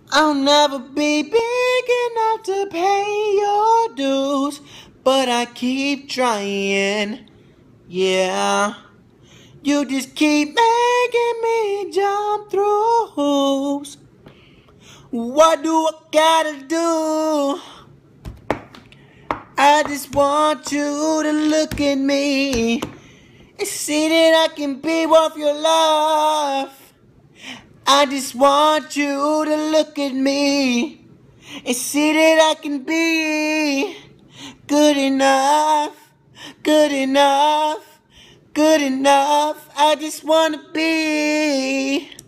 I'll never be big enough to pay your dues, but I keep trying. Yeah, you just keep making me jump through hoops. What do I gotta do? I just want you to look at me and see that I can be worth your love. I just want you to look at me and see that I can be good enough, good enough, good enough. I just want to be